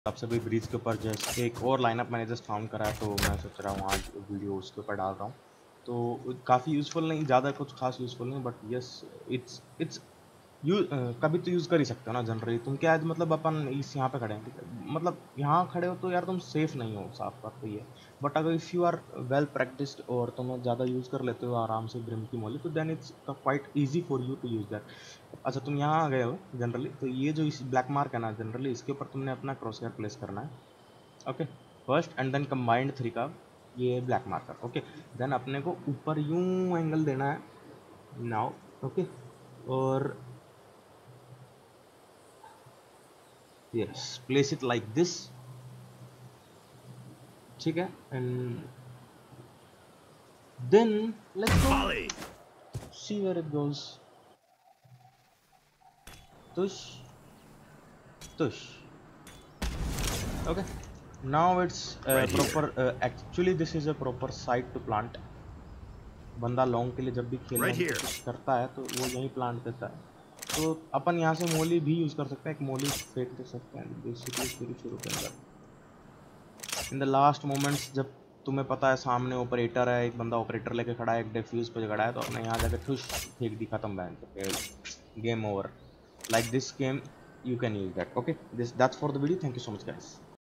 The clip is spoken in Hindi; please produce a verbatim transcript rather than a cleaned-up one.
सबसे भी ब्रिज के ऊपर जस्ट एक और लाइनअप मैंने जस्ट फाउंड करा है, तो मैं सोच रहा हूँ आज वीडियो उसके ऊपर डाल रहा हूँ। तो काफ़ी यूज़फुल नहीं, ज़्यादा कुछ खास यूज़फुल नहीं, but yes it's it's you कभी तो यूज़ कर ही सकते हो ना जनरली। तुम क्या है, मतलब अपन इस यहाँ पे खड़े हैं, ठीक है, मतलब यहाँ खड़े हो तो यार तुम सेफ नहीं हो, साफ बात तो ये है। बट अगर if you are well practised और तुम ज़्यादा यूज़ कर लेते हो आराम से ग्रिम की मॉली, तो then it's quite easy for you to use that. अच्छा, तुम यहाँ आ गए हो जनरली, तो ये जो इस ब्लैक मार्क है ना, जनरली इसके ऊपर तुमने अपना क्रॉस हेयर प्लेस करना है। Okay, first and then combined three का ये ब्लैक मार्कर। ओके, देन अपने को ऊपर यूं एंगल देना है नाउ। ओके, और yes place it like this, ठीक है, and then let's go see where it goes. तुश तुश। Okay, now it's proper, actually this is a proper site to plant. बंदा लॉन्ग के लिए जब भी खेलने right की here. कोशिश करता है तो वो यहीं प्लांट देता है। तो अपन यहाँ से मोली भी यूज़ कर सकते हैं, एक मोली फेंक दे सकते हैं बेसिकली शुरू शुरू के अंदर। इन द लास्ट मोमेंट्स जब तुम्हें पता है सामने ऑपरेटर है, एक बंदा ऑपरेटर लेके खड़ा है, एक डिफ्यूज पे खड़ा है, तो अपने यहाँ जाके ठुश फेंक दी, खत्म बैन, तो game over. Like this game you can use that. Okay, this that's for the video, thank you so much guys.